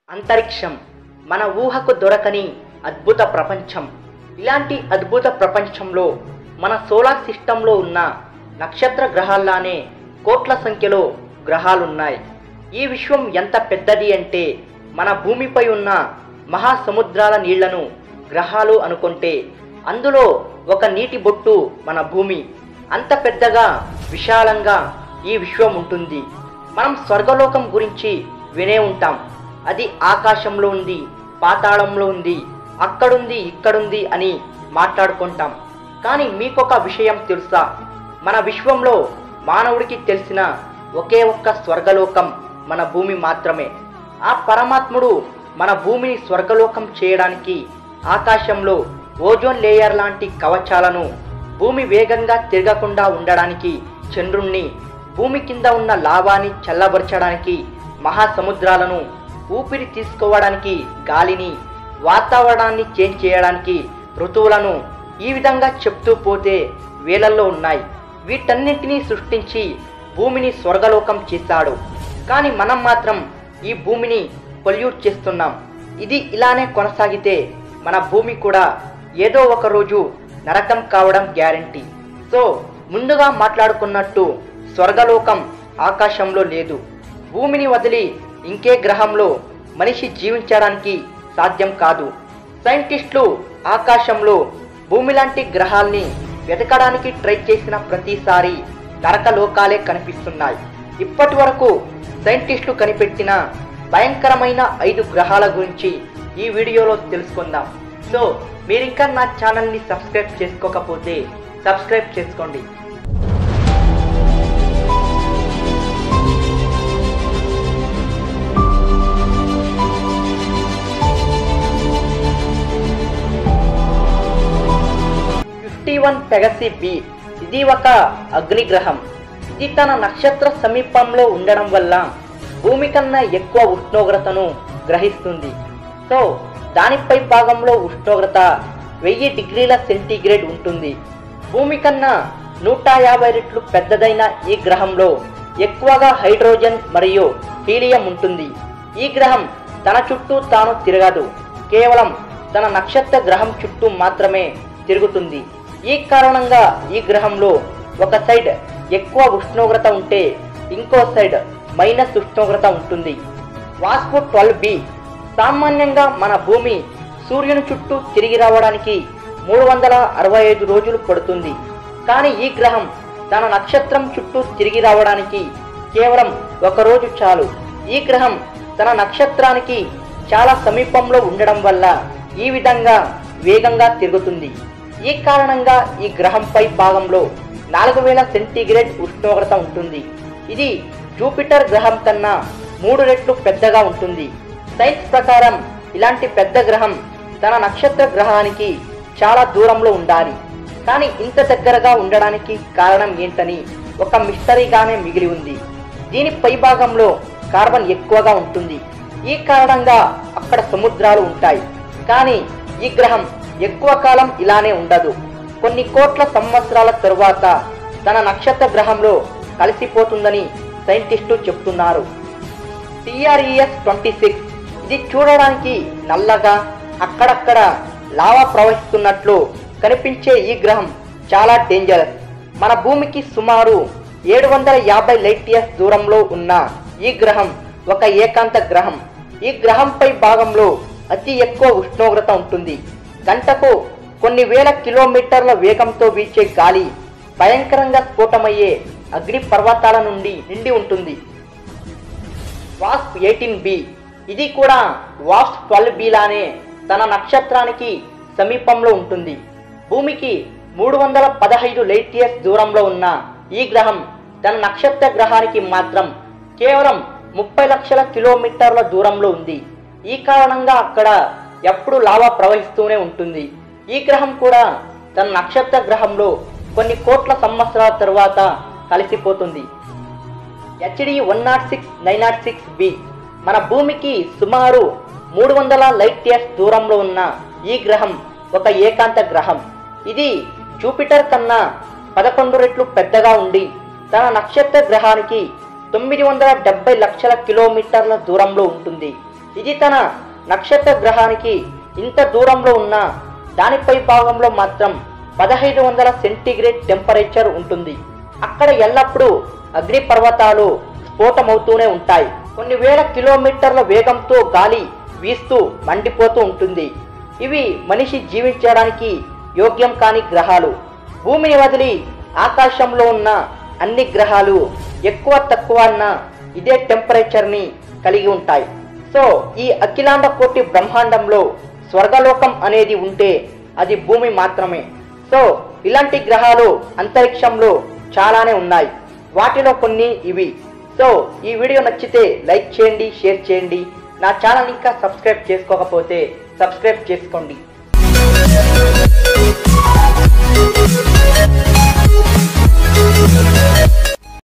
అంతరిక్షం మన ఊహకు దొరకని అద్భుత ప్రపంచం. ఇలాంటి అద్భుత ప్రపంచంలో మన సోలార్ సిస్టంలో ఉన్న నక్షత్ర గ్రహాల్లానే కోట్ల సంఖ్యలో గ్రహాలున్నాయి. ఈ విశ్వం ఎంత పెద్దది అంటే మన భూమిపై ఉన్న మహాసముద్రాల నీళ్లను గ్రహాలు అనుకుంటే అందులో ఒక నీటి బొట్టు మన భూమి. అంత పెద్దగా విశాలంగా ఈ విశ్వం ఉంటుంది. మనం స్వర్గలోకం గురించి వినే ఉంటాం. అది ఆకాశంలో ఉంది, పాతాళంలో ఉంది, అక్కడుంది ఇక్కడుంది అని మాట్లాడుకుంటాం. కానీ మీకొక విషయం తెలుసా? మన విశ్వంలో మానవుడికి తెలిసిన ఒకే ఒక్క స్వర్గలోకం మన భూమి మాత్రమే. ఆ పరమాత్ముడు మన భూమిని స్వర్గలోకం చేయడానికి ఆకాశంలో ఓజోన్ లేయర్ లాంటి కవచాలను, భూమి వేగంగా తిరగకుండా ఉండడానికి చంద్రుణ్ణి, భూమి కింద ఉన్న లావాని చల్లబరచడానికి మహాసముద్రాలను, ఊపిరి తీసుకోవడానికి గాలిని, వాతావరణాన్ని చేంజ్ చేయడానికి ఋతువులను, ఈ విధంగా చెప్తూ పోతే వేలల్లో ఉన్నాయి. వీటన్నింటినీ సృష్టించి భూమిని స్వర్గలోకం చేశాడు. కానీ మనం మాత్రం ఈ భూమిని పొల్యూట్ చేస్తున్నాం. ఇది ఇలానే కొనసాగితే మన భూమి కూడా ఏదో ఒక రోజు నరకం కావడం గ్యారంటీ. సో ముందుగా మాట్లాడుకున్నట్టు స్వర్గలోకం ఆకాశంలో లేదు. భూమిని వదిలి ఇంకే గ్రహంలో మనిషి జీవించడానికి సాధ్యం కాదు. సైంటిస్టులు ఆకాశంలో భూమి లాంటి గ్రహాల్ని వెతకడానికి ట్రై చేసిన ప్రతిసారి నరకలోకాలే కనిపిస్తున్నాయి. ఇప్పటి వరకు సైంటిస్టులు కనిపెట్టిన భయంకరమైన 5 గ్రహాల గురించి ఈ వీడియోలో తెలుసుకుందాం. సో మీరింకా నా ఛానల్ని సబ్స్క్రైబ్ చేసుకోకపోతే సబ్స్క్రైబ్ చేసుకోండి. పెగసి బి ఇది ఒక అగ్నిగ్రహం. ఇది తన నక్షత్ర సమీపంలో ఉండడం వల్ల భూమి కన్నా ఎక్కువ ఉష్ణోగ్రతను గ్రహిస్తుంది. సో దానిపై భాగంలో ఉష్ణోగ్రత 1000 డిగ్రీల సెంటీగ్రేడ్ ఉంటుంది. భూమి కన్నా 150 రెట్లు పెద్దదైన ఈ గ్రహంలో ఎక్కువగా హైడ్రోజన్ మరియు హీలియం ఉంటుంది. ఈ గ్రహం తన చుట్టూ తాను తిరగదు, కేవలం తన నక్షత్ర గ్రహం చుట్టూ మాత్రమే తిరుగుతుంది. ఈ కారణంగా ఈ గ్రహంలో ఒక సైడ్ ఎక్కువ ఉష్ణోగ్రత ఉంటే ఇంకో సైడ్ మైనస్ ఉష్ణోగ్రత ఉంటుంది. వాస్పు 12b సామాన్యంగా మన భూమి సూర్యుని చుట్టూ తిరిగి రావడానికి 365 రోజులు పడుతుంది. కానీ ఈ గ్రహం తన నక్షత్రం చుట్టూ తిరిగి రావడానికి కేవలం 1 రోజు చాలు. ఈ గ్రహం తన నక్షత్రానికి చాలా సమీపంలో ఉండడం వల్ల ఈ విధంగా వేగంగా తిరుగుతుంది. ఈ కారణంగా ఈ గ్రహంపై భాగంలో 4000 సెంటీగ్రేడ్ ఉష్ణోగ్రత ఉంటుంది. ఇది జూపిటర్ గ్రహం కన్నా 3 రెట్లు పెద్దగా ఉంటుంది. సైన్స్ ప్రకారం ఇలాంటి పెద్ద గ్రహం తన నక్షత్ర గ్రహానికి చాలా దూరంలో ఉండాలి. కానీ ఇంత దగ్గరగా ఉండడానికి కారణం ఏంటని ఒక మిస్టరీగానే మిగిలి ఉంది. దీని పై భాగంలో కార్బన్ ఎక్కువగా ఉంటుంది. ఈ కారణంగా అక్కడ సముద్రాలు ఉంటాయి. కానీ ఈ గ్రహం ఎక్కువ కాలం ఇలానే ఉండదు. కొన్ని కోట్ల సంవత్సరాల తరువాత తన నక్షత్ర గ్రహంలో కలిసిపోతుందని సైంటిస్టులు చెప్తున్నారు. TRES-26 ఇది చూడడానికి నల్లగా అక్కడక్కడ లావా ప్రవహిస్తున్నట్లు కనిపించే ఈ గ్రహం చాలా డేంజరస్. మన భూమికి సుమారు 750 లైట్ ఇయర్స్ దూరంలో ఉన్న ఈ గ్రహం ఒక ఏకాంత గ్రహం. ఈ గ్రహంపై భాగంలో అతి ఎక్కువ ఉష్ణోగ్రత ఉంటుంది. గంటకు కొన్ని వేల కిలోమీటర్ల వేగంతో వీచే గాలి భయంకరంగా స్ఫోటమయ్యే అగ్ని పర్వతాల నుండి నిండి ఉంటుంది. వాస్ప్ 18b ఇది కూడా వాస్ప్ 12b లానే తన నక్షత్రానికి సమీపంలో ఉంటుంది. భూమికి 315 లైట్ ఇయర్స్ దూరంలో ఉన్న ఈ గ్రహం తన నక్షత్ర గ్రహానికి మాత్రం కేవలం 30 లక్షల కిలోమీటర్ల దూరంలో ఉంది. ఈ కారణంగా అక్కడ ఎప్పుడు లావా ప్రవహిస్తూనే ఉంటుంది. ఈ గ్రహం కూడా తన నక్షత్ర గ్రహంలో కొన్ని కోట్ల సంవత్సరాల తరువాత కలిసిపోతుంది. HD 106-906b మన భూమికి సుమారు 300 లైట్ ఇయర్స్ దూరంలో ఉన్న ఈ గ్రహం ఒక ఏకాంత గ్రహం. ఇది జూపిటర్ కన్నా 11 రెట్లు పెద్దగా ఉండి తన నక్షత్ర గ్రహానికి 970 లక్షల కిలోమీటర్ల దూరంలో ఉంటుంది. ఇది తన నక్షత్ర గ్రహానికి ఇంత దూరంలో ఉన్న దానిపై భాగంలో మాత్రం 1500 సెంటీగ్రేడ్ టెంపరేచర్ ఉంటుంది. అక్కడ ఎల్లప్పుడూ అగ్నిపర్వతాలు స్ఫోటమవుతూనే ఉంటాయి. కొన్ని వేల కిలోమీటర్ల వేగంతో గాలి వీస్తూ మండిపోతూ ఉంటుంది. ఇవి మనిషి జీవించడానికి యోగ్యం కాని గ్రహాలు. భూమిని వదిలి ఆకాశంలో ఉన్న అన్ని గ్రహాలు ఎక్కువ తక్కువ అన్న ఇదే టెంపరేచర్ని కలిగి ఉంటాయి. సో ఈ అఖిలాండ కోటి బ్రహ్మాండంలో స్వర్గలోకం అనేది ఉంటే అది భూమి మాత్రమే. సో ఇలాంటి గ్రహాలు అంతరిక్షంలో చాలానే ఉన్నాయి. వాటిలో కొన్ని ఇవి. సో ఈ వీడియో నచ్చితే లైక్ చేయండి, షేర్ చేయండి. నా ఛానల్ ఇంకా సబ్స్క్రైబ్ చేసుకోకపోతే సబ్స్క్రైబ్ చేసుకోండి.